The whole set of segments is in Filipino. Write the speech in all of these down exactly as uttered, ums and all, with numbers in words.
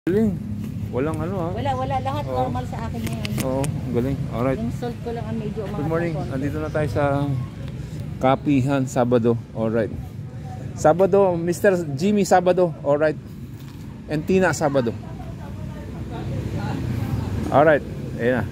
Galing. Walang ano ha? Wala, wala. Lahat Oo. normal sa akin ngayon. Oo, galing. Alright. Yung salt ko lang ang medyo umangat. Good morning. ng konti. Andito na tayo sa Kapihan, Sabado. Alright. Sabado, Mister Jimmy Sabado. Alright. And Tina Sabado. Alright. Ayan na.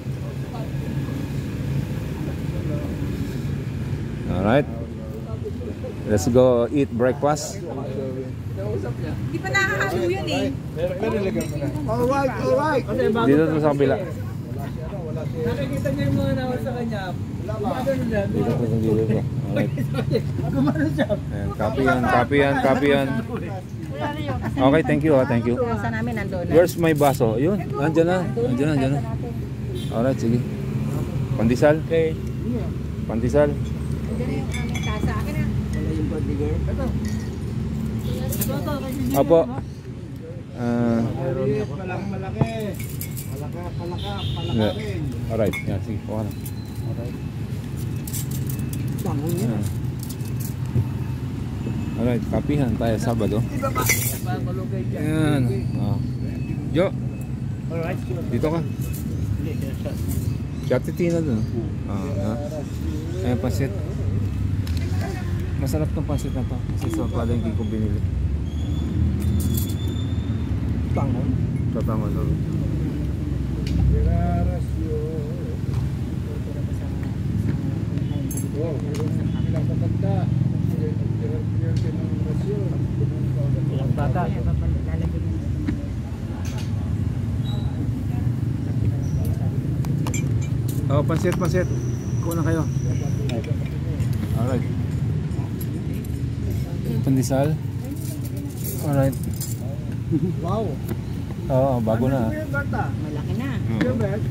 Alright. Let's go eat breakfast. Di pa nakakalo yun eh. Alright, alright. Dito na sa kabila. Nakikita niyo yung mga nawal sa kanya. Gumagano na. Dito na dito na. Alright. Gumano siya. Ayan, Kapihan, Kapihan, Kapihan. Okay, thank you ha, thank you. Nasa namin nandun. Where's my baso? Yun, nandiyan na. Nandiyan na, nandiyan na. Alright, sige. Pandesal. Okay. Pandesal. Nandiyan na yung aming tasa. Akin na. Wala yung bodyguard. Ito. Ito, ito. Opo. Ah, Maliit, palang malaki. Palaka, palaka, palaka yeah. rin. Alright, yan, sige, kuha na. Alright. Bangon niya. Ayan. Alright, Kapihan tayo Sabado. Malugay dyan. Ayan. Oh. Jo, Alright. dito ka. Si Ate Tina dun. Ah, ah. Ayan, pansit. Masarap tong pansit na to. Kasi sa palengke ko binili. Bangon. Sa tama to. Wow, ilang matanda. Ilang bata. Oh, pansit, pansit. Kuha na kayo. Alright. Pandesal. Alright. Wow. Oo, bago na. Ano yung bata? Malaki na. Gilbert?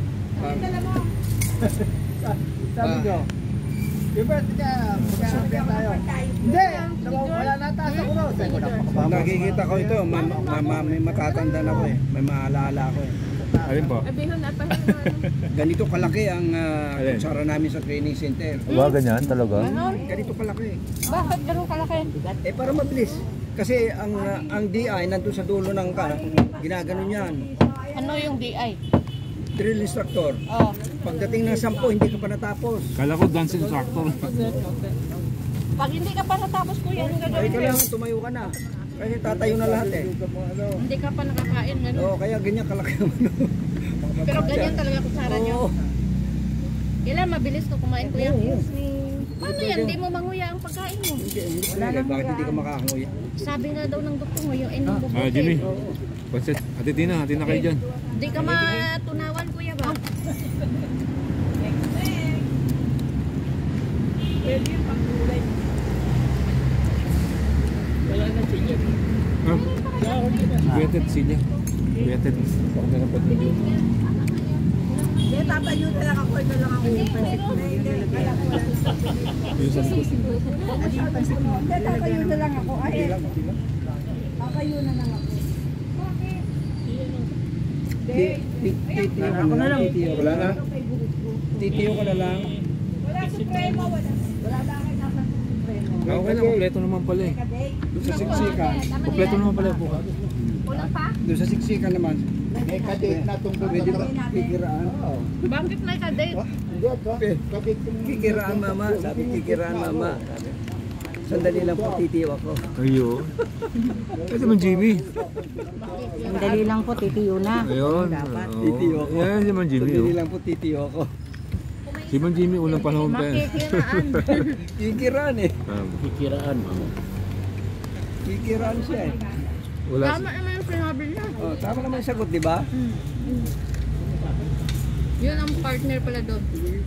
Sabi ko. Gilbert, tika, magkakabyan tayo. Hindi! Wala na taas ako ron. Nakikita ko ito, ma ma ma may matatanda na ako eh. May maalala ako eh. Alin po? Ganito kalaki ang uh, Alin? kutsara namin sa training center. Ba, ganyan talaga? Ganito kalaki. Bakit ganun kalaki? Eh para mabilis. Kasi ang uh, ang D I nandun sa dulo ng ka, ginaganon yan. Ano yung D I? Drill instructor. Oh. Pagdating ng sampo, hindi ka pa natapos. Kala ko dance instructor. Pag hindi ka pa natapos kuya, anong Ay, gagawin mo? kailangan tumayo ka na. Kasi tatayo na lahat eh. Hindi ka pa nakakain, gano'n. Oo, kaya ganyan kalaki ang ano. Pero ganyan talaga kutsara nyo. Oo. Kailan mabilis ko kumain kuya? Oo. Paano yan? Hindi mo manguya ang pagkain mo. Hindi, hindi talaga. Bakit hindi ka makakanguya? Sabi nga daw ng doktor mo, yung inyong bubuti. Ah, Jimmy. Pansit. Ate Tina, ate na kayo dyan. Hindi ka matunawan kuya ba? Wala na siya. Ha? Betet sila. Betet. Baka meron pa din yun. Kaya tatayo na lang ako, ito lang ako. Yung sa likod. Kaya tatayo na lang ako. Ay, tatayo na lang ako. Titiyo Ako na lang. Wala na? Titiyo ka na lang. Wala supremo, wala. Wala na kayo nasa supremo. Okay na, kompleto naman pala eh. Doon sa siksikan. Kompleto naman pala po. Kulang pa? Doon sa siksikan naman. May kadate na tungkol Pwede sa ba kikiraan? Bakit may ka-date? Hindi, kadate ko. Kikiraan mama. Sabi kikiraan mama. Sabi, sandali lang po titiyo ako. Ayun. Ito man Jimmy. Sandali lang po, titiyo na. Ayun. Titiyo ako. Yan si Man Jimmy. Sandali Oh. lang po titiyo ako. Si Man Jimmy unang panahon pa eh. Makikiraan. Kikiraan eh. Um, Kikiraan mo. Kikiraan siya eh. wala. Tama naman yung sinabi niya. Oh, tama naman yung sagot, di ba? Yun ang partner pala doon.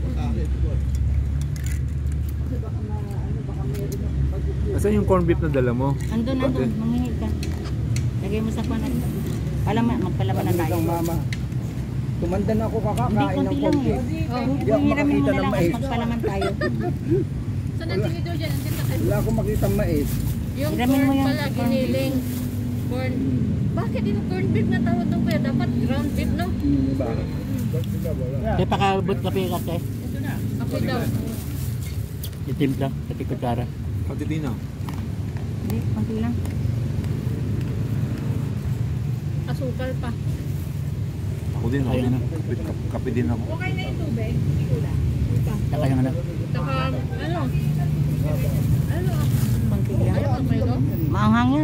Asan yung corn beef na dala mo? Andun, andun. Manghingi ka. Lagay mo sa kwan. Palaman, magpalaman na tayo. Ang mama. Tumanda na ako Hindi, kakakain ng konti lang konti. eh. Oh, Hindi ako hiramin mo makakita na ng lang at mais. magpalaman tayo. So, nandito dyan, nandito kayo. Wala akong makita ng mais. Yung Hiramin mo corn yan, pala, corn giniling. Corn. Bakit yung corn beef na tawag doon kuya? Dapat ground beef, no? Hmm, ba? Kaya pakabot kape kasi. Ako daw. Itimpla, pati kutsara. Ate Tina. Hindi, konti lang. asukal pa. Ako din, ako din. Kape, kape din ako. Okay na yung tubig? Wala. Saka yung ano? Saka, ano? Ano? Mantika. Ano ang may maanghang yan.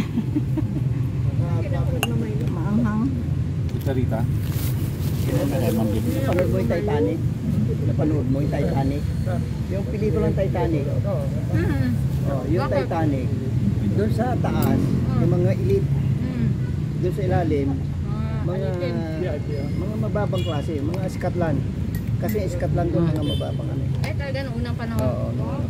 Maanghang. Rita, Rita. Napanood mo yung Titanic? Napanood mo yung Titanic? Yung pelikulang Titanic. Hmm. Oh, yung Bakit? Titanic. Doon sa taas, yung mga elite. Hmm. Doon sa ilalim, Ah, mga alitin. mga mababang klase, mga Scotland. Kasi Scotland doon mga mababang ano. Ay, talaga nung unang panahon. Oo.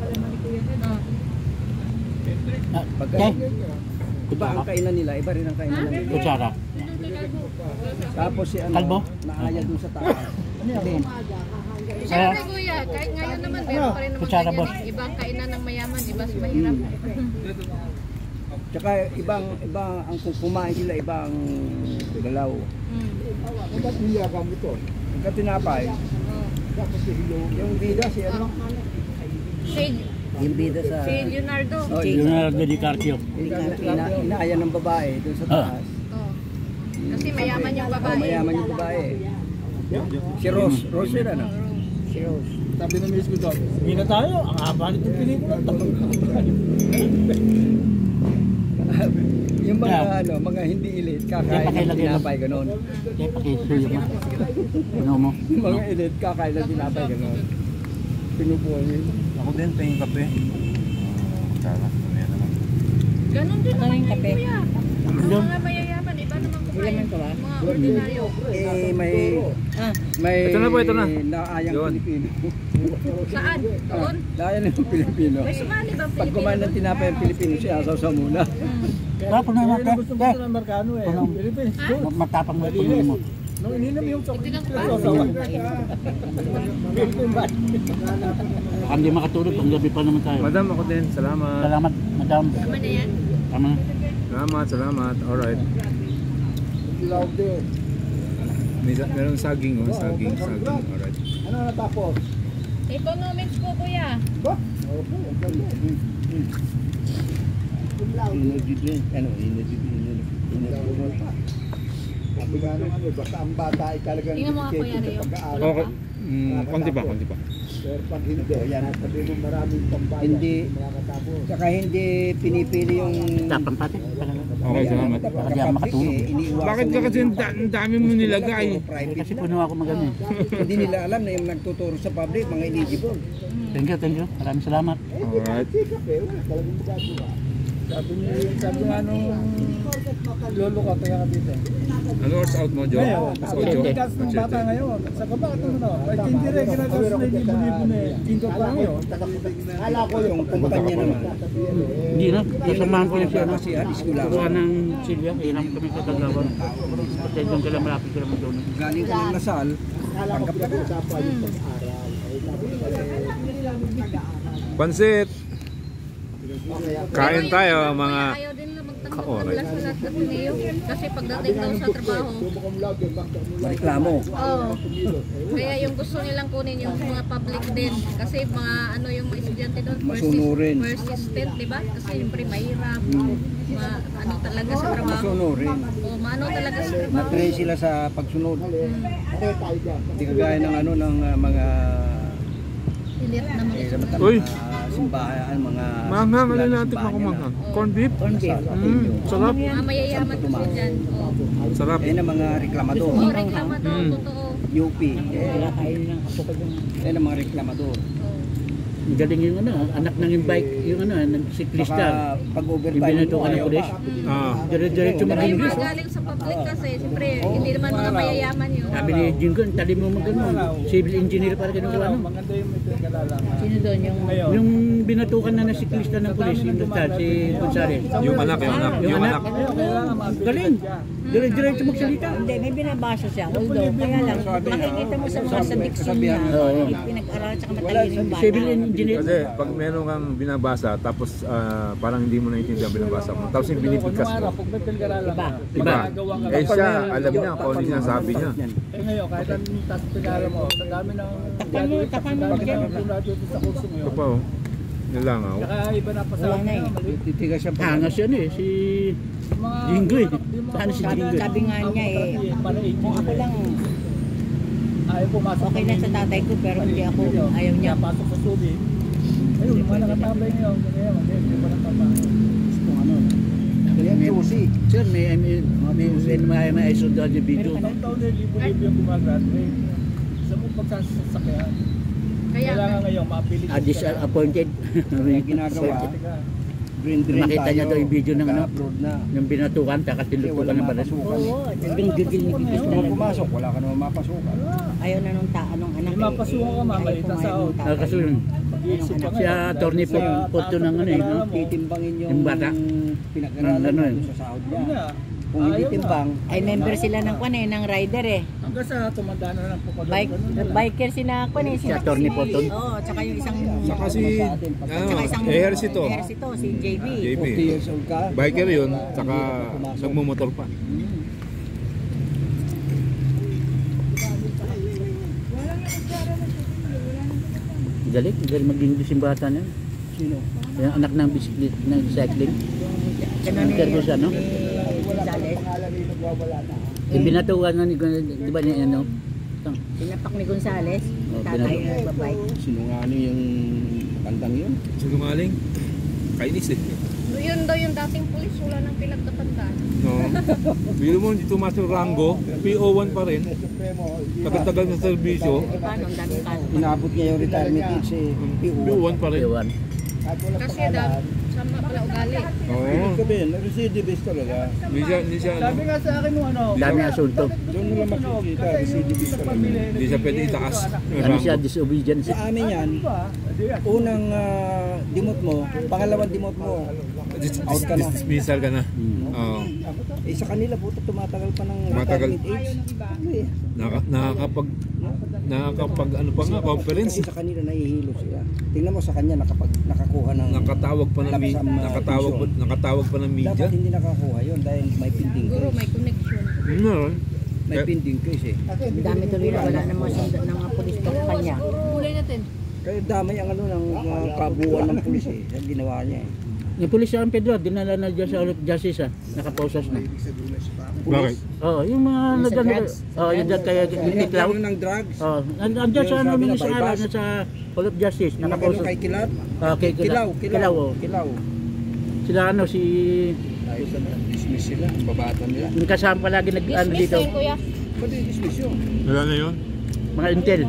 Ah. Pagka, iba ang kainan nila, iba rin ang kainan nila. Kutsara. Tapos si ano, Kalbo? naaya doon sa taas. Din. Siyempre kuya, kahit ngayon naman, meron pa rin naman Kutsara, ganyan. boss. eh. Ibang kainan ng mayaman, iba sa mahirap. Tsaka ibang ibang ang kung kumain sila ibang galaw. Hmm. Ba't niyagam ito? Pagka tinapay, Oh. yung bida si ano? Si, Yung bida sa si Leonardo. Oh, Leonardo DiCaprio. ina, ina, inaaya ng babae doon sa taas. Oh. Kasi mayaman yung Oh, babae. mayaman yung babae. Si Rose, Rose yun ano? Si Rose. Sabi ng miss ko doon, hindi na tayo, ang haba nitong pelikula. Yung mga Yeah. ano, mga hindi elite, Yeah, kakain ng pakilagay lang. tinapay ganon. Kaya pakisuyo mo. Ano mo? Yung mga elite, kakain ng tinapay ganon. Pinupunin. Ako din, pahing kape. Kutsara, mamaya naman. Ganon din naman yung kape. Kuya. Ang Doon. mga mayayaman, iba naman kumain. Mga ordinaryo. Eh, may... Ah. May... Ito na po, ito na. Naayang Yun. Pilipino. Saan? Doon? Naayang ng Pilipino. May sumali bang Pag kumain ng tinapay ang Pilipino, siya asaw muna. Tapos na natin. Gusto gusto ng Amerikano eh. Ano? Philippines. Matapang mo ito mo. Nung ininom yung chocolate, Itigang pa. sasawa. Philippine ba? Baka hindi makatulog, pang gabi pa naman tayo. Madam, ako din. Salamat. Salamat, madam. Tama na yan. Tama na. Salamat, salamat. Alright. Ilaw din. May, merong saging, oh. Saging, saging. Alright. Ano natapos? Economics po kuya. Ba? Opo, ang ganda. Energy drink. Ano? Energy drink. Energy drink. Sabi nga naman eh, basta ang bata ay talagang Tingnan mo nga, Kuya dedicated Rio. sa pag-aaral. Okay. Mm, konti pa, konti pa. Pero pag hindi, yan, sabi mo maraming pambayan. Hindi. Makakatapos. Saka hindi pinipili yung... Tapang pati. Okay, salamat. Baka di ako makatulog. Eh, iniiwasan Bakit ka kasi ang da- ang dami mo nilagay? Puro Eh, private kasi na. puno ako magano eh. Hindi nila alam na yung nagtuturo sa public, mga eligible. Thank you, thank you. Maraming salamat. Alright. Sikap eh, wala talagang magagawa. Sabi niya, sabi nga nung lolo ko, kaya ka dito. Ano oras out mo, Joe? Ngayon, Mas kasi ocho? tigas ng bata ngayon. Sa kabata mo na, ay hindi rin, ginagawa na yung libo-libo na eh. Kinto pa ngayon. Kala ko yung kumpanya naman. Hindi na, kasamahan ko na siya. Kasi alis ko lang. Kuha ng Silvia, ilang kami sa Tagawan. Kasi doon ka lang malapit ka lang doon. Galing ko ng Lasal, tanggap na doon. Pansit! Kain tayo, mga... Ayaw din na magtanggap Ka-oray. ng last na Ateneo. Kasi pagdating daw sa trabaho, Reklamo. oh, kaya yung gusto nilang kunin yung mga public din. Kasi mga ano yung mga estudyante doon, Masunurin. persistent, di ba? Kasi siyempre mahirap. Ma, ano talaga sa trabaho. Masunurin. O, maano talaga sa trabaho. Na-train sila sa pagsunod. Hindi kagaya ng ano ng uh, mga Elite na mga eh, sa mga Uy! simbahan, mga Manghang, ano simbahan natin ako nila. manghang? Corn beef? Corn beef. Mm, sarap. mga mayayaman kasi dyan. O, Sarap. Yan ang mga reklamador. o reklamador, Mm. totoo. U P. Yan ang mga reklamador. O. Ang galing yung ano, anak ng yung bike, yung ano, ng Baka siklista. pag Yung overtime binatukan ng ayaw pulis. pa. Ah. Dire-diretso Pero yung mag-English. mga galing sa public kasi, siyempre, hindi naman mga mayayaman yun. Sabi ni Jingo, ang talim mo mag ano, civil engineer para ganun ano. Maganda yung may kalala. Sino doon yung... Ngayon, Yung binatukan na na siklista ng pulis, yung doktor, si Gonzales. Yung anak, yung anak, Yung yung anak. anak. kailangan mabilis Galing. siya. Dire-diretso magsalita. Hindi, may binabasa siya. Although, kaya lang, makikita mo sa mga sa diction niya, Oo. pinag-aral at saka matalino yung bata. Civil engineer. Kasi pag meron kang binabasa, tapos ah, parang hindi mo naintindihan ang binabasa mo, tapos yung binibigkas mo. Pag may pinag-aralan ka, Diba? magagawa ka. Eh siya, alam niya kung ano yung sinasabi niya. Eh ngayon, kahit anong task pinag-aralan mo, sa dami ng Takpan mo, takpan mo. dami ng tulad dito sa kurso Ito ngayon. pa oh. Nilangaw. Saka iba na pa sa Wala na eh. maliit. Titigas siya pa. Hangas yan eh, si Mga- Jinggoy. yung mga- Paano si Sabi, Jinggoy? sabi nga niya eh, Para kung ako lang, ayaw pumasok. okay lang sa tatay ko pero hindi ako, ayaw niya. Pasok sa subi. Ayun, yung mga nakatabay ngayon. Ngayon, hindi pa nakapasok. Kung ano. Kaya juicy. Sir, may may may may may may isundad yung video. Anong taon na libo-libo yung gumagraduate? Sa mong pagsasakyan. Kaya Kailangan ngayon mapili. Ah, disappointed. Kaya ginagawa. Green drain Nakita niya daw yung video ng ano, Upload na. yung binatukan, taka Kasi tinutukan wala ng balas. mapasukan eh. Oo, Hanggang gigil na gigil. Gusto mo pumasok, wala ka naman mapasukan. ayaw na nung ta, anong anak May mapasukan ka, mamalit ang sahod. Ah, kasi yun, Mag-iisip ka si ngayon. attorney po, Sa punto ng ano eh, no? taas ng Titimbangin yung, Yung bata. pinag-aralan Ano mo eh. sa sahod Yun niya. nga. Kung hindi Ayaw timbang, Ay member sila ng kwan eh, ng rider eh. Hanggang sa tumanda na lang po ka doon. Bike, biker sila kwan eh. Si attorney po to. Oo, tsaka yung isang, Saka si, tsaka isang ano, ehersito. ehersito, si J B. J B. forty years old ka. Biker yun, saka nagmumotor pa. Galit, galit mag-English yung bata niya. Sino? Yung anak ng bisiklet, ng cycling. Ano ni, Interview siya, no? ni Gonzales. Yung binatukan na ni, di ba ni ano? Tang- Pinapak ni Gonzales, Oh, tatay pinag- na babay. Sinungaling yung kandang yun. Sinungaling. Kainis eh. yun daw yung dating pulis, wala nang pinagkatandaan. No. Bilo mo, hindi tumasok Rango, P O one pa rin. Tagal-tagal ng serbisyo, Eh paano, ang daming kaso. Inabot niya yung retirement age eh. P O one pa rin. Ewan. Kasi daw, sama pala ugali. Oo. Ibig sabihin, recidivist talaga. Hindi siya, hindi siya, Sabi ano, nga sa akin nung ano. Dami asunto. Doon nila makikita, recidivist talaga. hindi siya pwede itaas. Ano siya, disobedience. Sa amin yan, unang ah, dimot mo, pangalawang dimot mo, out ka na. Dismissal ka na. Oo. Eh sa kanila po, tumatagal pa ng Tumatagal. retirement age. Ano eh. Naka, nakakapag, nakakapag, ano pa nga, conference. Kasi sa kanila nahihilo sila. Tingnan mo sa kanya, nakapag, nakakuha ng... Nakatawag pa ng media. Lapsam, ah, Nakatawag pa, pensyon. nakatawag pa ng media. Dapat hindi nakakuha yun dahil may pending Siguro may case. connection. Meron. May pending case eh. Ang dami tuloy na wala namang sundan ng mga pulis pa sa kanya. Kulay natin. Kaya damay ang ano ng uh, kabuuan ng pulis eh. Yung ginawa niya eh. Yung pulis sa Pedro, dinala na dyan sa Olymp Justice ah. Nakapausas na. Bakit? Oo, yung mga Yung sa nandyan, drugs. oh, yung dyan kaya Yung Tiklaw. nagkaroon ng drugs. Oh, and- andyan sa Yung ano sabi na sa bypass. araw sa Olymp Justice, Yung nagkaroon nakapausas. kay Kilat. Ah, kay Kilaw, Kilaw. Kilaw. Kilaw, oh. Kilaw. Sila ano, si... Ayos na dismiss sila, babatan nila. Yung kasama palagi nag ano Dismiss dito, na yun, kuya. Pwede dismiss yun. Wala na yun? mga intel.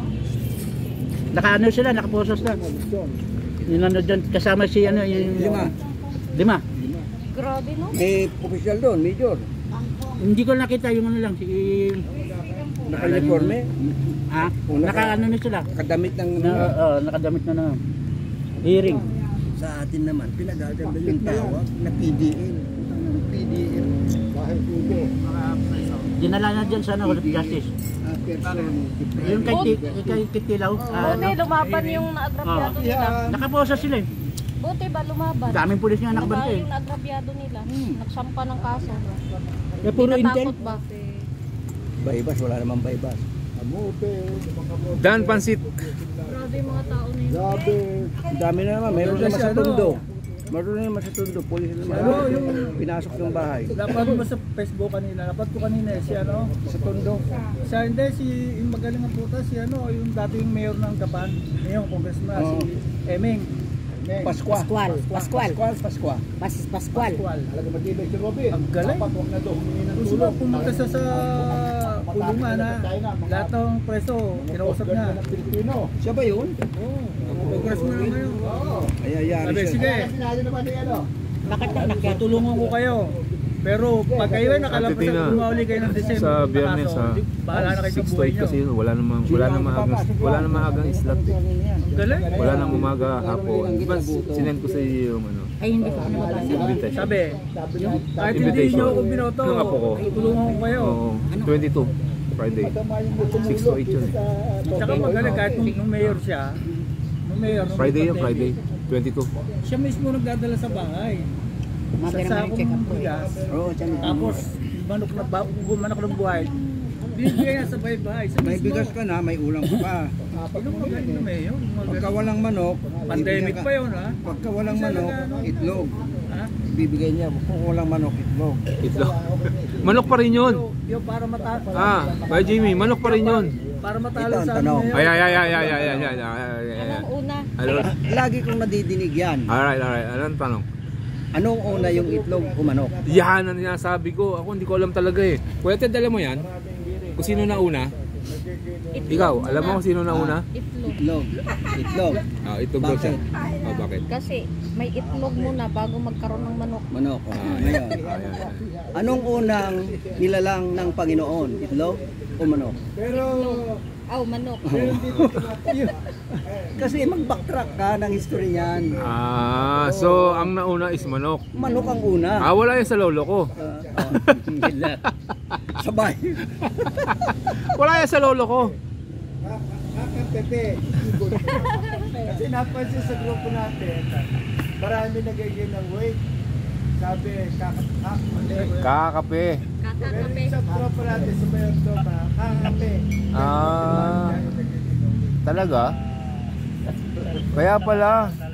Nakaano sila, nakapausas na. Yung ano dyan, kasama si ano, yung... Lima. Lima. Grabe no? May official doon, major. Hindi ko nakita yung ano lang, si... Naka-uniforme. Ha? Naka ano na sila. Nakadamit ng... Na, oh, nakadamit na na. Hearing. Sa atin naman, pinagaganda yung tawag na P D L. P D L. Kahit hindi. Dinala na dyan sa ano, Olymp Justice. Ah, person. Yung kay, Ti- kay Kitilaw, ah, Buti ano, lumaban yung naagrabyado Oh. nila. nakapausas sila eh. Buti ba lumaban? Daming pulis nga Diba nakabantay. yung naagrabyado nila? Nagsampa ng kaso. Eh, puro intel. Natakot ba? Baybas, wala namang baybas. Dan Pansit. Grabe yung mga tao na yun. Ang dami na naman, meron naman sa Tondo. Meron naman sa Tondo, pulis naman. Ano, yung Pinasok ng bahay. dapat mo sa Facebook kanina, dapat ko kanina eh, si ano, Sa Tondo. sa hindi si yung magaling ang puta si ano, yung dating mayor ng Gapan, ngayon congressman Oo. si Eming. Eming. Pasqua. Pascual, Pascual, Pasqual, Pasqua. Pas, Pascual. Pascual. Talaga matibay si Robin. Ang galing. Gusto mo pumunta sa sa kulungan ha. Lahat ng preso, kinausap niya. Siya ba yun? Congressman na ngayon. Ay, ayari Sabi, siya. sige, Bakit na nakyat? tutulungan ko kayo. Pero pag kayo ay nakalabas Ate Tina, at bumawali kayo ng December, Sa Biyernes kaso, ha, di- bahala na kayo sa six to buhay eight nyo. kasi yun, wala namang, wala namang agang, wala namang agang slot eh. Ang galing. Wala nang umaga, hapon. Diba, sinend ko sa iyo yung ano, Ay hindi ko na mabasa. invitation. Sabi, yung, kahit hindi Invitation. nyo ako binoto, Ng apo ko. tutulungan ko kayo. Oo, twenty-two, Friday. six to eight yun eh. Tsaka magaling kahit nung, nung mayor siya, nung mayor, nung Friday yun, pandemic, Friday. twenty-two. siya mismo nagdadala sa bahay. Sa Mati naman yung sakong check up ko eh. bigas. Oo, siya. Tapos, manok na ba, manok ng buhay, Bibigay yan sa bahay-bahay. Sa May mismo. bigas ka na, may ulam ka pa. Inom mo ganito may yun. Pagka walang manok, Pandemic bibigyan ka- pa yun ha. Pagka walang manok, itlog. Ha? Bibigay niya. Kung walang manok, itlog. Itlog. Manok pa rin yun. Yung, yung para matalo. Ah, Kuya Jimmy, manok pa rin yun. Para matalo Ito ang sa tanong. ano Ay, yun. ay, ay, ay, ay, ay, ay, ay, ay, ay, ay. Anong una? Ano? Lagi kong nadidinig yan. Alright, alright. Anong tanong? Anong una yung itlog o manok? Yan ang sinasabi ko. Ako hindi ko alam talaga eh. Kuya Ted, alam mo yan? Kung sino na una? Ikaw, alam mo kung sino na una? Itlog. Itlog. Itlog. Ah, itlog daw siya. Oh, bakit? Kasi may itlog muna bago magkaroon ng manok. Manok. Oh, ngayon. Ah, yan, yan. Anong unang nilalang ng Panginoon? Itlog o manok? Pero, Aw, manok. Kasi mag-backtrack ka ng history niyan. Ah, so ang nauna is manok. Manok ang una. Ah, wala yan sa lolo ko. Ah, sabay. Wala yan sa lolo ko. Pepe, kasi napansin sa grupo natin, marami nagiging ng weight. Sabi, kakatak, mali. Kakape. Pero Kakakape. sa grupo natin, sa mayor to, kakape. Ah, talaga? Kaya pala.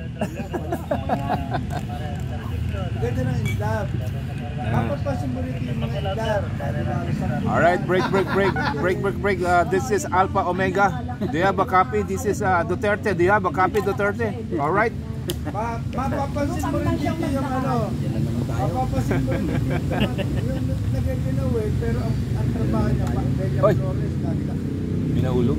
Ganda ng indab. Dapat pa sumuliti yung mga indab. Alright, break, break, break. Break, break, break. Uh, this is Alpha Omega. Do you have a copy? This is uh, Duterte. Do you have a copy, Duterte? Alright. Ma mapapansin mo rin dito yung ano. Mapapansin mo rin dito yung nagiging ng weight, pero ang, ang trabaho niya, Bella Oy. Flores, lagi na. Minaulog?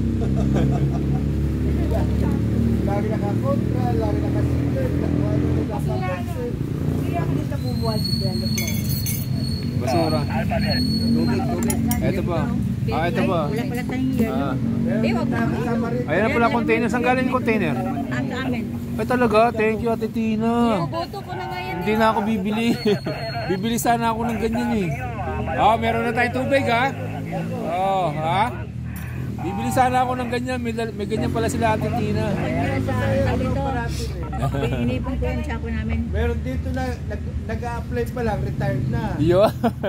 Lagi nakakontra, lagi nakasilid, ano, nakapansin. Hindi ako dito bumuha si Brenda Flo. Basura. Tubig, tubig. Ito ba? Ah, ito ba? Wala pala tayong yelo. Ah. Pero nakasama rin. Ayan na pala container. Saan galing yung container? Ah, sa amin. Ay talaga, thank you Ate Tina. Boto ko na ngayon. Hindi na ako bibili. Bibili sana ako ng ganyan eh. Ah, meron na tayong tubig ha? Oh, ha? Bibili sana ako ng ganyan. May, may ganyan pala sila Ate Tina. Inipon ko yung sako namin. Meron dito na, nag, nag-a-apply pa lang, retired na. Yo.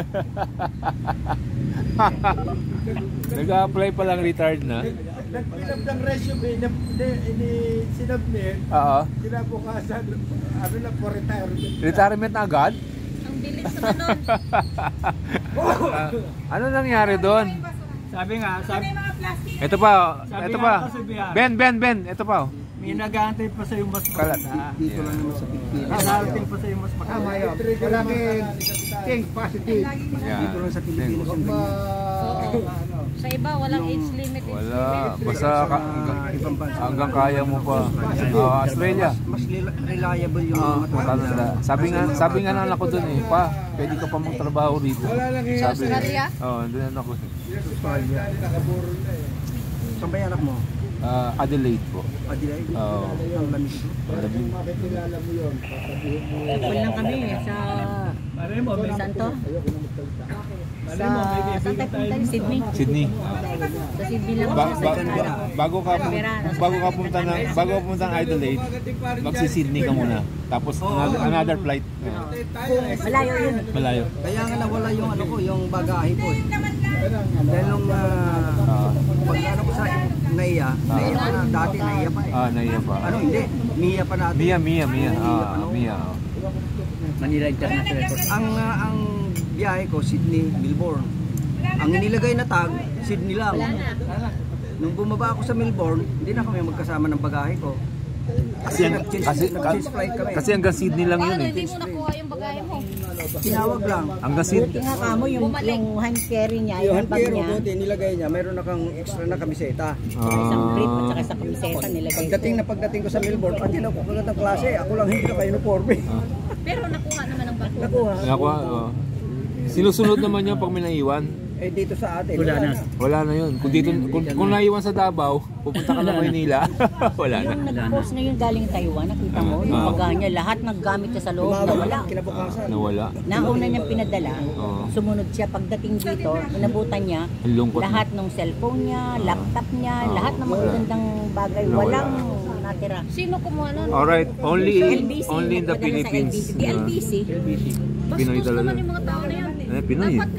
Nag-a-apply pa lang retired na. Nagpilap ng resume, na, na, ini, sinubmit, Oo. kinabukasan, ano na po, retirement. Retirement na agad? Ang bilis naman nun. Ah, ano nangyari doon? Sabi nga, sabi, Ito pa, Sabi ito nga pa. ako sa biyan. Ben, Ben, Ben, ito pa. may nag-aantay pa sa yung mas Kalat. maganda. Dito lang naman sa Pilipinas. Nag-aantay pa sa yung mas maganda. Palaging think positive. Yeah. Dito lang sa Pilipinas. yung ganyan. Oo. Sa iba, walang age limit. age Wala, limit. basta ka, hanggang, Ibang bansa. hanggang kaya mo pa. Ah, Australia. Mas rela- reliable yung Ah, mga tao. Canada. Sabi nga, sabi nga ng anak ko doon eh, pa, pwede ka pa magtrabaho rito. Sa Australia? Oo, oh, doon anak ko. Saan ba yung anak mo? Ah, Adelaide po. Adelaide? Oo. Ang lamig. Kapal lang kami sa Santo. Sa saan tayo punta ni Sydney? Sydney. Sa Sydney lang Ba, siya sa ba, Canada. ba- bago ka bago ka punta ng bago ka punta ng Adelaide, magsi-Sydney ka muna. Tapos another, another flight. Ah, Malayo yun. malayo. Kaya nga nawala yung ano ko, yung bagahe ko. eh. Dahil nung uh, Ah, pag ano ko sa Naiya, Naiya pa na, dati Naiya pa eh. ah, naiya pa. Ano hindi, Mia pa natin. Mia, Mia, Mia. Ah, Mia. oh. Manila International Airport. Ang uh, ang biyahe ko, Sydney, Melbourne. Ang inilagay na tag, Sydney lang. Nung bumaba ako sa Melbourne, hindi na kami magkasama ng bagahe ko. Kasi nag-change- kasi nag-change flight kami. kasi hanggang Sydney lang yun Paano eh. hindi mo nakuha yung bagahe mo? Tinawag lang. Hanggang Sydney. Nga ka mo, yung, Bumalik. yung hand carry niya, Yung yung bag pero niya. buti, nilagay niya, mayroon na kang extra na kamiseta. Isang brief at Ah, saka sa kamiseta nilagay. Pagdating na pagdating ko sa Melbourne, pag ako kagat ng klase, ako lang hindi naka-uniforme. Pero nakuha naman ang bago. Nakuha. nakuha. Oh. Sinusunod naman yun pag may naiwan. Eh dito sa atin, Wala na. Wala na yun. Kung dito kung, kung naiwan sa Davao, pupunta ka na Maynila. Wala na. Yung nag-post na yung galing Taiwan, nakita mo, Ah. yung bagahe niya, lahat naggamit niya sa loob, Tumawag nawala. lang, kinabukasan. Nawala. Nauna niyang pinadala, Oo. sumunod siya pagdating dito, inabutan niya, Ang lungkot na. lahat ng cellphone niya, laptop niya, Oo. lahat ng magagandang bagay, Nawala. walang natira. Sino kumuha nun? Alright, only L B C, only in the nagpadala sa Philippines. L B C. Di L B C. Pinoy Bastos talaga. naman yung mga tao na yun. Eh, Pinoy. Dapat kasamahan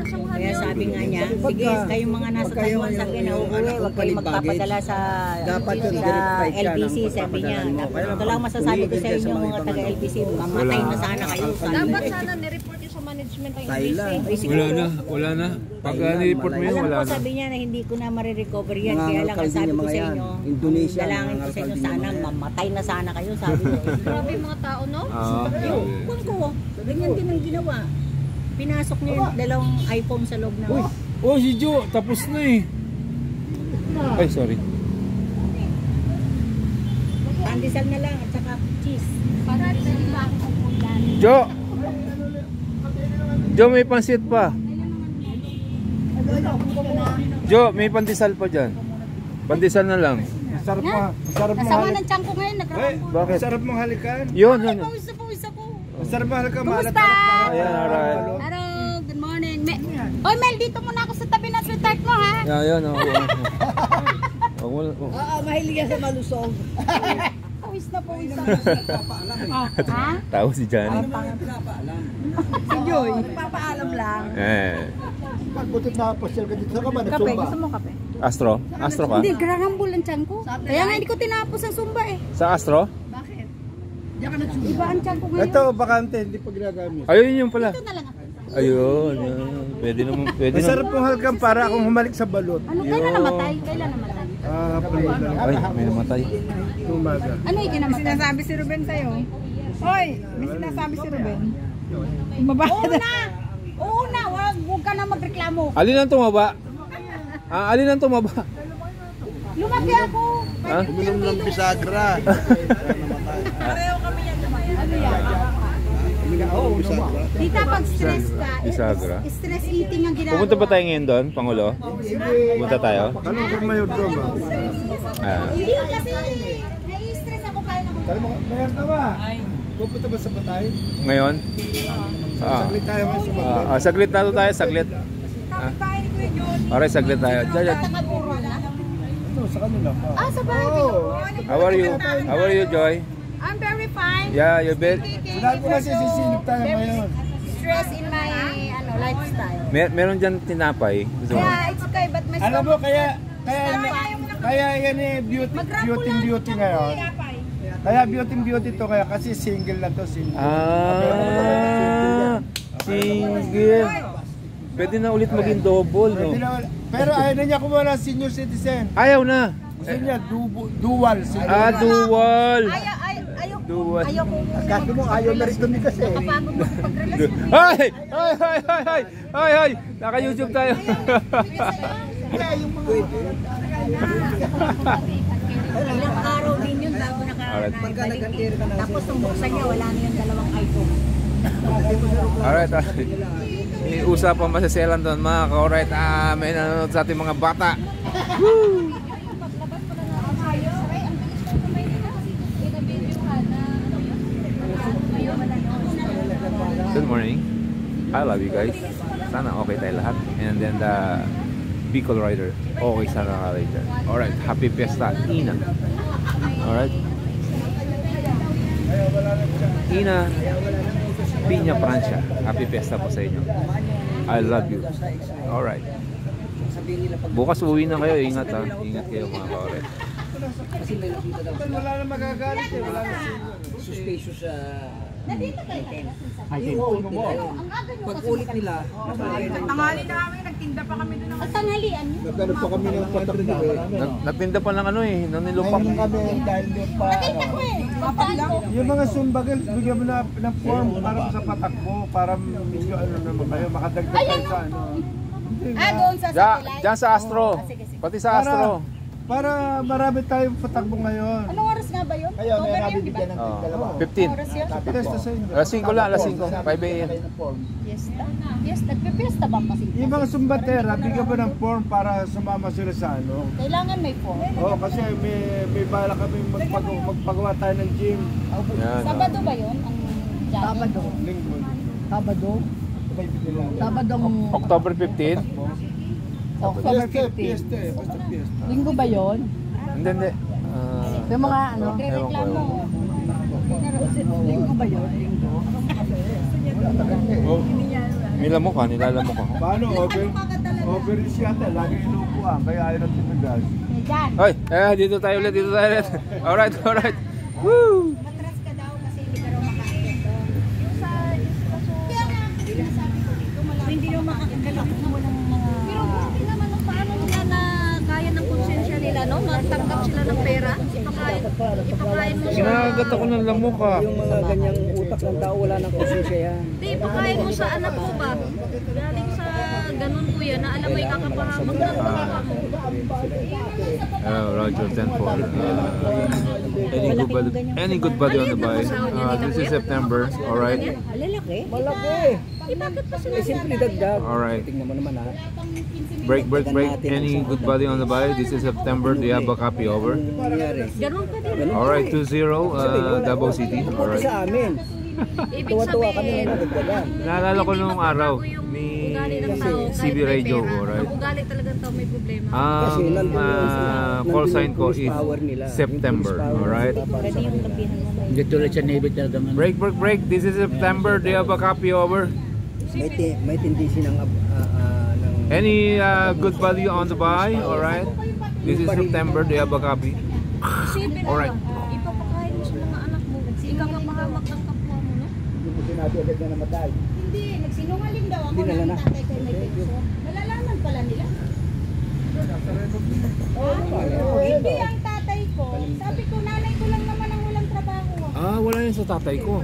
Kaya sabi nga niya, sige, kayong mga nasa Taiwan, sabi na uuwi, huwag kayo magpapadala sa, Dapat yun, sa direct flight L siya B C, ng sabi niya. papadala mo. Kaya Ito lang masasabi ko sa inyo mga taga-L B C, mamatay na sana kayo. Sabi Dapat niya. sana ni-report yung sa management ang Thailand. L B C. Wala na, wala na. Pag ni-report mo yun, Alam wala ko na. sabi niya na hindi ko na marirecover yan. Mga Kaya lang alkalde sabi niya ko mga sa yan. inyo, Indonesia, dalangin mga ko sa inyo alkalde sana, niya mga yan. mamatay na sana kayo, sabi ko. Grabe yung mga tao, no? Ah, Yung phone ko, ganyan din ang ginawa. Pinasok niya yung dalawang iPhone sa loob ng... Uy, oh si Jo, tapos na eh. Ay, sorry. Pandesal na lang at saka cheese. Para hindi ba ako pupuntan? Jo! Jo, may pansit pa. Jo, may pandesal pa dyan. Pandesal na lang. Sarap mo, sarap mo Nasama halik. ng tiyan ko ngayon, Eh, nagkakampo. Bakit? sarap mong halikan. Yun, yun. yun. Pawis na pawis ako. Sarap mong halikan. Kumusta? Ayan, alright. Hello, good morning. Me Oy, Mel, dito muna ako sa tabi ng sweetheart mo, ha? Yan, yan. Oh, oh. Oh, oh. Oo, mahilig yan sa malusog. Pawis na pawis ako. Ha? Tao si Johnny. Si Joy. Papaalam lang. Eh. Pagbutit na pasyal ka dito sa kaman. Kape, gusto mo kape? Astro? Astro ka? Hindi, garangambul ang tiyan ko. Kaya nga hindi ko tinapos ang Zumba eh. Sa Astro? Iba ang tiyan ko ngayon. Ito, bakante, hindi pa ginagamit. Ayun yung pala. Ito na lang ako. Ayun, yan. Pwede naman, pwede Masarap naman. pong halikan para akong humalik sa balot. Ano, kailan namatay? Kailan namatay? Ah, pala lang. Ay, may namatay. Umaga. Ano yung kinamatay? Sinasabi si Ruben sa'yo. Hoy, may sinasabi si Ruben. Bumaba Oo na! Oo na! Wag, huwag ka na magreklamo. Alin ang tumaba? Ah, alin ang tumaba? Lumaki ako. Ha? Uminom ng bisagra. Dita pag stress ka, Bisagra. stress eating ang ginagawa. Pupunta ba tayo ngayon doon, Pangulo? Pupunta tayo? Ano kung mayor doon? Ah. Hindi kasi, nai-stress ako kaya naman. Tala mo, mayor na ba? Pupunta ba sa Batay? Ngayon? Ah. Saglit tayo ngayon sa Batay. Ah, ah, saglit na to tayo, saglit. Ah. Alright, saglit tayo. Diyan, diyan. Nakapuro na. Ano, sa kanila pa. Ah, sa bahay ko. How are you? How are you, Joy? I'm very fine. Yeah, you bet. Sinabi ko na sisilip tayo ngayon. Stress in my ano lifestyle. Mer meron dyan tinapay. Gusto mo? Yeah, it's okay, but my Alam mo, kaya, kaya, kaya yan eh, beauty, Mag-rap beauty, lang. beauty ngayon. Kaya beauty, beauty to kaya kasi single lang to, single. Ah, single. Pwede na ulit maging double, no? Pwede na- Pero ayaw na niya kumuha ng senior citizen. Ayaw na. Gusto niya du- dual. Ah, dual. Ayaw, ayaw, ayaw, Dual. ayaw ko. Kasi mo, ayaw na rin doon kasi. Nakapagod makipagrelasyon. Ay! Ay, ay, ay, ay! Ay, ay! Naka-YouTube tayo. Ilang araw din yun bago Alright. naka-balik. Tapos nung buksan niya, wala na yung dalawang iPhone. Alright, alright. May usapang masaselan doon, mga ka-alright. Ah, may nanonood sa ating mga bata. Good morning. I love you guys. Sana okay tayo lahat. And then the Bicol Rider. Okay sana ka rin dyan. Alright, happy fiesta, Ina. Alright. Ina Piña Francia. Happy fiesta po sa inyo. I love you. Alright. Bukas uwi na kayo. Ingat ha. Ingat kayo mga ka-alright. Wala na magagalit eh, wala na single. Suspicious sa... Nandito kayo. Pag ulit nila, Tanghali na kami, nagtinda pa kami doon. Ang tanghalian niyo. Nagkaroon pa kami ng patakbo eh. Nag- Nagtinda pa ng ano eh. Nang nilupak. Ayun kami dahil yung pa... Nakita ko eh. Kapaan ko. Yung mga sumbagal, bigyan mo na ng form para sa patakbo, para medyo ano naman kayo, makadagdag kayo sa ano. Ah, doon sa Diyan, satellite. diyan sa Astro. Pati sa Astro. Para marami tayong patakbo ngayon. Anong oras nga ba yun? Kaya may October nabi yun, di ba? bigyan ng Oh, dalawa. fifteen. Oras yun? Pesta sa inyo. Alas cinco lang, alas cinco. five a m Fiesta? Fiesta? Nagpipiesta ba kasi? Yung mga sumbatera, bigyan mo ng form para sumama sila sa ano. Kailangan may form. Oo, kasi may may bala kami magpag magpagawa tayo ng gym. Yan. Sabado ba yun? Ang jogging? Sabado. Linggo. Sabado. Sabay nila. Sabadong October fifteen. October Fiesta, fifteen. fiesta eh, basta fiesta. Linggo ba yun? Hindi, hindi. Ah, Yung mga ano? Nagre-reklamo. Linggo ba yun? Linggo. May lamok ka, nilalamok ako. Paano? Over, overreach yata. Lagi inuupuan. Kaya ayaw na timigas. Yan. Ay, eh, dito tayo ulit, dito tayo ulit. Alright, alright. Woo! Matras ka daw kasi hindi ka raw makakit doon. Yung sa kaso, kaya nga, sabi ko dito, malapit. Hindi raw makakagalak mo ng mga... Pero buti naman no, paano nila na kaya ng konsensya nila, no? Magtanggap sila ng pera, ipakain, ipakain mo siya. Kinagat ako ng lamok ah. Yung mga ganyang utak ng tao, wala nang konsensya yan. Hindi, ipakain mo sa anak mo ba? Galing sa ganun kuya na alam mo ikakapahamak ng papa mo. Uh, Roger ten four. Uh, any good body, any good body on the bike. Uh, this is September. All right. Lalaki? Malaki. Eh, bakit pa sila Eh, simple dagdag. All right. Tingnan mo naman ha. Break, break, break. Any good body on the bike. This is September. Do you have a copy over? Ang nangyari. ganun pa din? All right. Two zero. Uh, Davao City. All Buti right. sa amin. Ibig Tuwa-tuwa kami sabihin, na nagdagan. Naalala ko nung araw bago yung ni ugali ng tao, C kahit B may Radio. pera. All right. Ang ugali talagang tao may problema. Kasi Ang nandun yung- uh, nandun call yung sign ko police is power nila. Yung September. police power All right. nila para sa kanila. Hindi tulad sa Navy talagang ano. Break, break, break. This is September. Do you have a copy over? May, ti- may tindisi ng, uh, uh, ng Any uh, good value on the buy? All right. This is September. Do you have a copy? Isipin mo, Alright. ipapakain mo sa mga anak mo. Ikakapahamak ng kapwa mo, no? Hindi, nagsinungaling daw ako Dinala na na. ang tatay ko may penso. Nalalaman pala nila. Ah, hindi ang tatay ko. Sabi ko, nanay ko lang naman ang walang trabaho. Ah, wala yun sa tatay ko.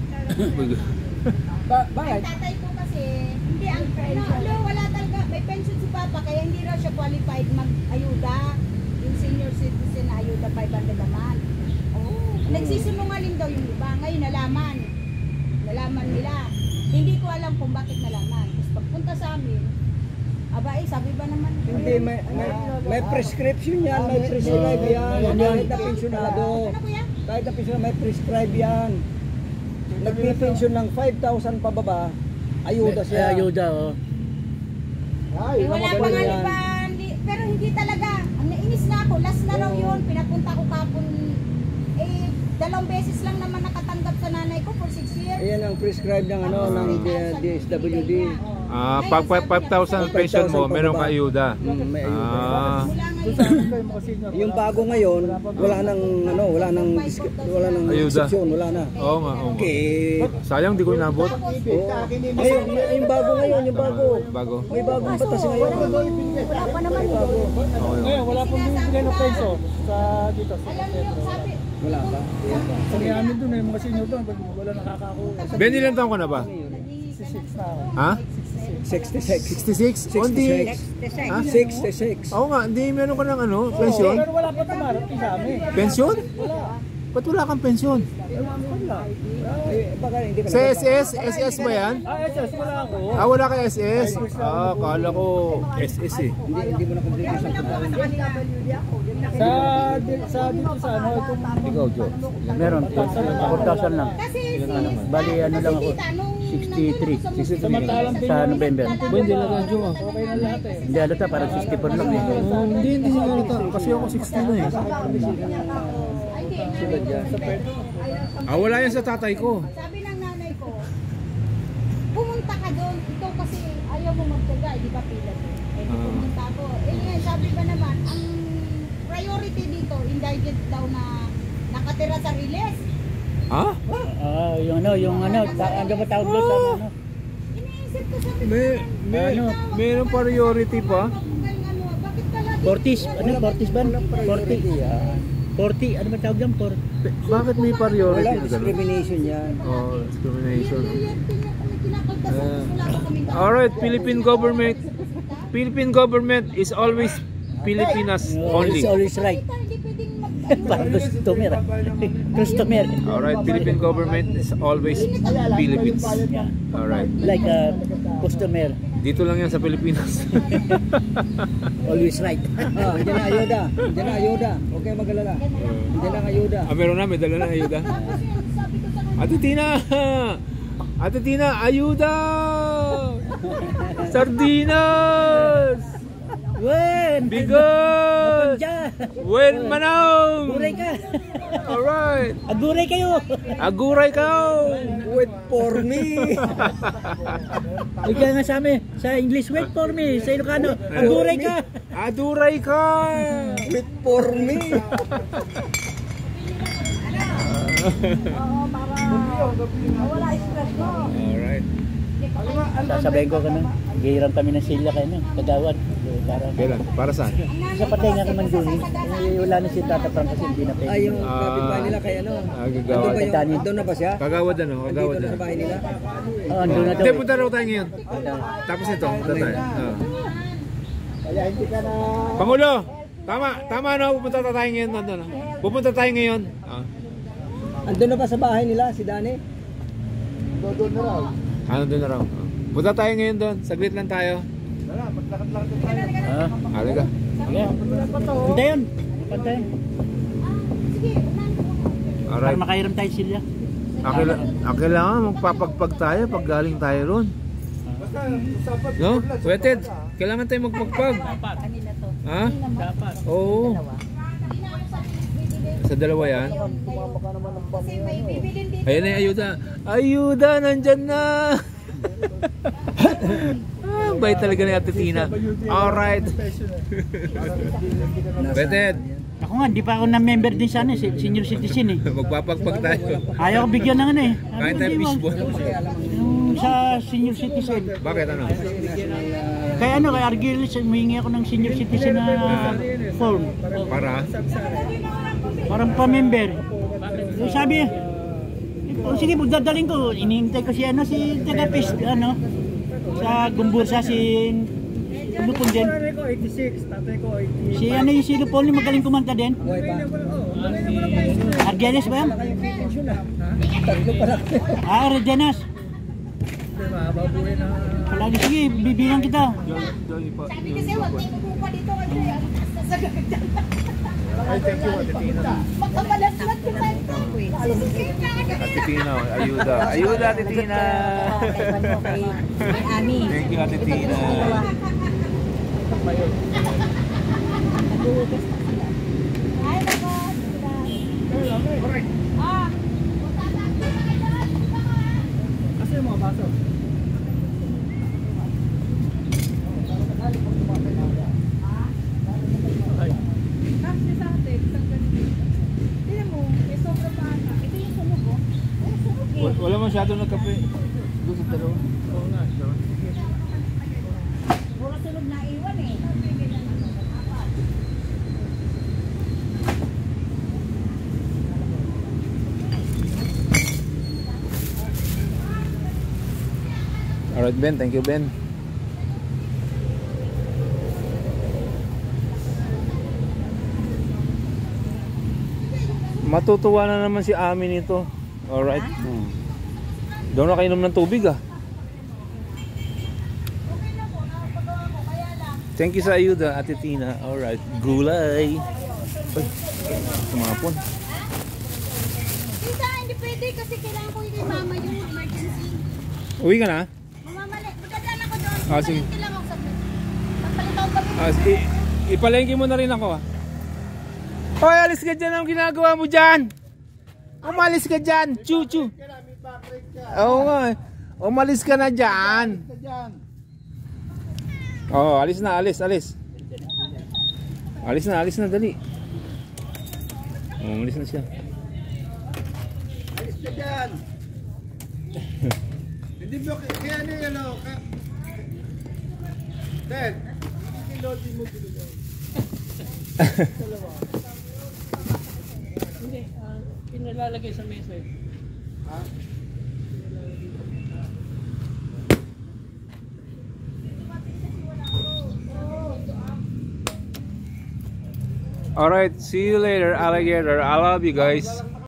Ang tatay ko kasi, hindi ang, ano, ano, wala talaga, may pension si Papa, kaya hindi raw siya qualified mag-ayuda. Yung senior citizen na ayuda five hundred a month. Oh, nagsisinungaling daw yung iba. Ngayon nalaman. Nalaman nila. Hindi ko alam kung bakit nalaman. Tapos pagpunta sa amin, aba eh, sabi ba naman? Hindi, may, may, may prescription yan, may prescribe yan. Kahit na pensyonado. Ano kuya? Kahit na pensyonado, may prescribe yan. Nagpipensyon ng five thousand pababa, ayuda Ay, siya. ayuda, oh. Eh, wala pa nga yan. pa, hindi- pero hindi talaga. Ang nainis na ako, last na raw yun, pinapunta ko kapon, eh, dalawang beses lang naman nakatanggap sa nanay ko for six years. Ayan ang prescribe ng ano ng D S W D. Ah, pag five thousand pension mo, meron ka ayuda. Mm, may ayuda. Ah, Mula ngayon, Yung bago ngayon, wala nang ano, wala nang dis- wala nang Ayuda. exception, wala na. oo nga, oo nga. Okay. Sayang, di ko inabot. Ngayon, yung bago ngayon, yung bago. Bago. May bagong batas ngayon. wala pa naman. Okay. Wala pong bibigyan ng peso sa dito. Alam niyo, sabi, Wala pa. Sa amin doon eh, mga senior doon, wala nakakakuha. Ben, ilan taon ka na ba? six na ako. Ha? sixty-six. sixty-six? O, hindi. Ha? sixty-six. Oo nga, hindi meron ka ng ano, pensyon? Pero wala pa tumarating sa amin. Pensyon? Ba't wala kang pensyon? Eh, baka hindi ka Sa S S? S S ba yan? Ah, S S, wala ako. Ah, wala ka S S? Ah, kala ko S S eh. Hindi, hindi mo na complete yung pagkain. Sa, di- sa dito sa ano, itong Ikaw, Joe. Meron, four thousand lang. kasi si, Bali, ano lang ako, tita, nung sixty-three. samantalang Sa November. Hindi lang ang Joe. okay na lahat eh. Hindi halata, parang sixty-four lang eh. Oh, hindi, hindi siya halata. Kasi ako sixty na eh. Ah, wala yan sa tatay ko. sabi ng nanay ko, pumunta ka doon, ito kasi ayaw mo magtaga, di ba pila to? Eh, di Ah. pumunta ako. Eh, ngayon, sabi ba naman, ang priority dito, indigent daw na nakatira sa release. Ha? Ah, yung ano, yung ano, ta- ano ba tawag doon sa ano? Iniisip ko, sabi ko, May, may, Ano? mayroong priority pa? Bakit ano, bakit ka lagi? forties, ano, forties ba? forty. forty, ano ba tawag dyan? forty. Bakit may priority Wala na gano'n? discrimination yan. Oh, discrimination. Kinakaltas Uh, wala pa kami Alright, Philippine government. Philippine government is always Pilipinas only. It's always right. Hindi pwedeng mag... Parang customer. ah. Customer. Alright, Philippine government is always Philippines. Alright. Like a customer. Dito lang yan sa Pilipinas. Always right. Ah, hindi na ayuda. Hindi na ayuda. Okay magalala. Hindi na ayuda. Ah, meron na, may dala na ayuda. Sabi ko sa kanya, Ate Tina! Ate Tina, ayuda! Sardinas! Wen! Bigas! Diyan! Wen Manong! Kuray ka! Alright. Aguray kayo. Aguray ka. Wait for me. Ika nga sa amin, sa English, wait for me. Sa Ilocano, aguray ka. Aduray ka. Wait for me. Oo, para wala stress mo. Alright. Sasabihin ko ka na, gihiram kami ng silya kayo na, kagawad. Para, Kailan? Para saan? sa patay nga naman dun, eh, wala na si Tata Frank kasi hindi na pwede. Ay, yung kapitbahay nila kay ano? Ah, Doon gagawad. ba yung, doon na ba siya? Kagawad ano? Kagawad Dito na ano? sa bahay nila? Oo, andun na daw. Hindi, eh. punta raw tayo ngayon. Tapos ito, punta tayo. Ah. Pangulo! Tama, tama no, pupunta tayo ngayon. Nandun, ah. Pupunta tayo ngayon. Ah. Andun na ba sa bahay nila, si Dani? Doon na raw. Ano doon na raw? Ah. Punta tayo ngayon doon. Saglit lang tayo. Tara, maglakad-lakad tayo. Ha? Halaga. Sige. Pantayan. Pantayan. Para Alright. makairam tayo silya. Akila, kailangan magpapagpag tayo pag galing tayo ron. Basta, usapan. No? Weted. Kailangan tayo magpagpag. Kanina to. Ha? Oo. Sa dalawa yan. Kasi may bibilin dito. Ayun na yung ayuda. Ayuda, nandyan na. Ah, bay talaga ni Ate Tina. Alright. Weted. Ako nga, di pa ako na member din sana, eh, senior citizen eh. Magpapagpag tayo. Ayaw ko bigyan ng ano eh. Kain tayo fishball. Yung sa senior citizen. Bakit ano? Kaya ano, kay Argilis, humingi ako ng senior citizen na form. Para? Parang pa-member. So, sabi, oh, sige, magdadaling ko. Inihintay ko si ano, si taga-pist, ano, sa Gumbursa, si ano po din. Tatay ko eighty-six, tatay ko eighty. Si ano yung si Lupoli, magaling kumanta din. Buhay pa. Argelis ba yan? Tatlo pa lang. Ah, Redenas. Babuhay na. Palagi, sige, bibilang kita. Sabi kasi wag tayo pupupa dito kasi ang taas na sa gagawin. Ay, thank you, Ate Tina. Magkabalaslat ko tayo. Sisisip na ka Ate Tina, ayuda. Ayuda, Ate Tina. Kay Ami. Thank you, Ate Tina. Ay, nako. Ah. Kasi yung mga baso. Kasi sa atin, isang ganito. Tingnan mo, may sobra pa ata. Ito yung sunog, oh. Ay, sunog eh. Wala masyado nagkape. Doon sa dalawa. Oo nga, sure. Puro sunog na iwan eh. Alright, Ben. Thank you, Ben. Matutuwa na naman si Ami nito. Alright. Hmm. Doon na kainom ng tubig ah. Thank you sa ayuda, Ate Tina. Alright. Gulay. Ay, tumapon. Tita, hindi pwede kasi kailangan ko kay mama yung emergency. Uwi ka na? Mamamalik. Magdadala ko doon. Ah, sige. Mamamalik lang ako sa Magpalitaw kami. Ah, i- ipalengke mo na rin ako ah. Hoy, alis ka dyan. Anong ginagawa mo dyan? Umalis ka dyan. Chu, chu. Oo nga. Umalis ka na dyan. Oo, oh, alis na, alis, alis. Alis na, alis na, dali. Oh, umalis na siya. Alis ka dyan. Hindi mo, kaya ano yun o? Ted, kilodi mo dito. Hindi, ah, pinalalagay sa mesa eh. Ha? Alright, see you later, alligator. I love you guys.